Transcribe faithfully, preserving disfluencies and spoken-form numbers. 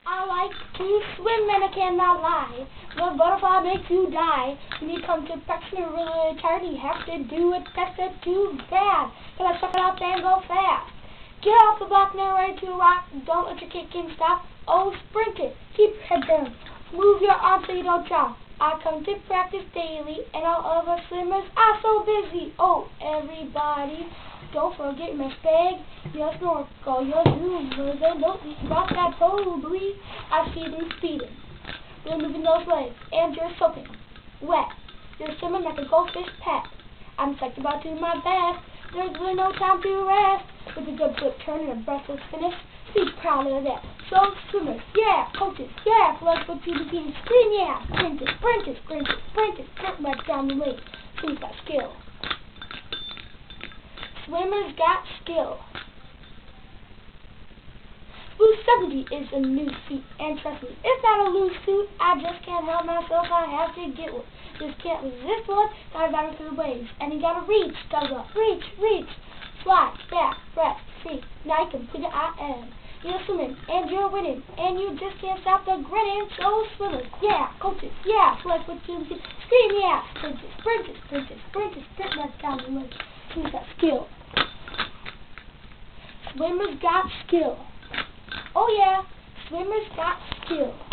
I like to swim and I cannot lie. The butterfly makes you die. When you come to practice me really tired, you have to do it. That's it too bad. Gotta suck it up and go fast. Get off the block now, ready to rock. Don't let your kicking stop. Oh, sprint it. Keep your head down. Move your arms so you don't drop. I come to practice daily, and all other swimmers are so busy. Oh, everybody, don't forget my spag, your snorkel, your zoom, your don't rock that bouy. I see them speedin. You're moving those legs, and you're soaking wet. You're swimming like a goldfish pet. I'm psyched about doing my best. There's really no time to rest. With a good flip turn and a breathless finish, be proud of that. So swimmers, yeah, coaches, yeah, let's go to the team. Scream, yeah, sprint it, sprint it, sprint it, sprint it, sprint right down the lane. Who's got skill? Swimmers got skill. Bouy seventy is a new feat, and trust me, it's not a loose suit. I just can't help myself, I have to get one. Just can't resist one, gotta battle through the waves. And you gotta reach, gotta go, reach, reach. Fly, back, breath, free. Now you complete it, I am. You're swimming, and you're winning, and you just can't stop the grinning. So swimmers, yeah, coaches, yeah, select what you do. Scream, yeah, sprint it, sprint it, sprint it, sprint it, sprint right down the lane. Who's got skill? Swimmers got skill. Oh yeah, swimmers got skill.